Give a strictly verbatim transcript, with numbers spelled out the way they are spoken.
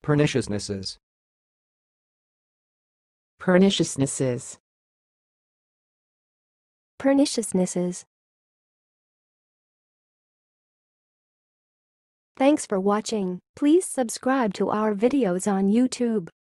perniciousnesses, perniciousnesses, perniciousnesses. Thanks for watching. Please subscribe to our videos on YouTube.